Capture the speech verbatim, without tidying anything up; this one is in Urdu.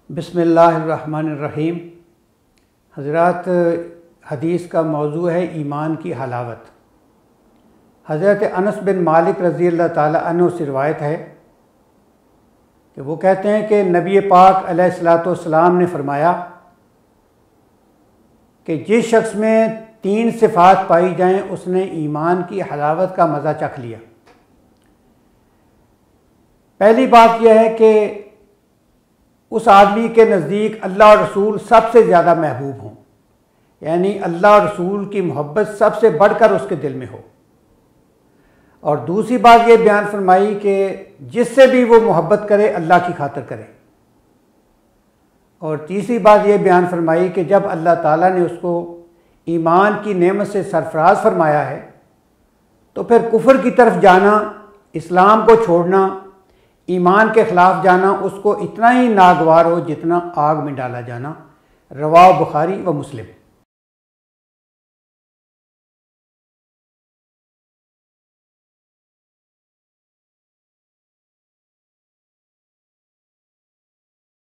بسم اللہ الرحمن الرحیم۔ حضرات، حدیث کا موضوع ہے ایمان کی حلاوت۔ حضرت انس بن مالک رضی اللہ تعالی عنہ سے روایت ہے کہ وہ کہتے ہیں کہ نبی پاک علیہ الصلاۃ والسلام نے فرمایا کہ جس شخص میں تین صفات پائی جائیں اس نے ایمان کی حلاوت کا مزہ چکھ لیا۔ پہلی بات یہ ہے کہ اس آدمی کے نزدیک اللہ اور رسول سب سے زیادہ محبوب ہوں، یعنی اللہ اور رسول کی محبت سب سے بڑھ کر اس کے دل میں ہو۔ اور دوسری بات یہ بیان فرمائی کہ جس سے بھی وہ محبت کرے اللہ کی خاطر کرے۔ اور تیسری بات یہ بیان فرمائی کہ جب اللہ تعالیٰ نے اس کو ایمان کی نعمت سے سرفراز فرمایا ہے تو پھر کفر کی طرف جانا، اسلام کو چھوڑنا، ایمان کے خلاف جانا اس کو اتنا ہی ناگوار ہو جتنا آگ میں ڈالا جانا۔ رواہ بخاری و مسلم۔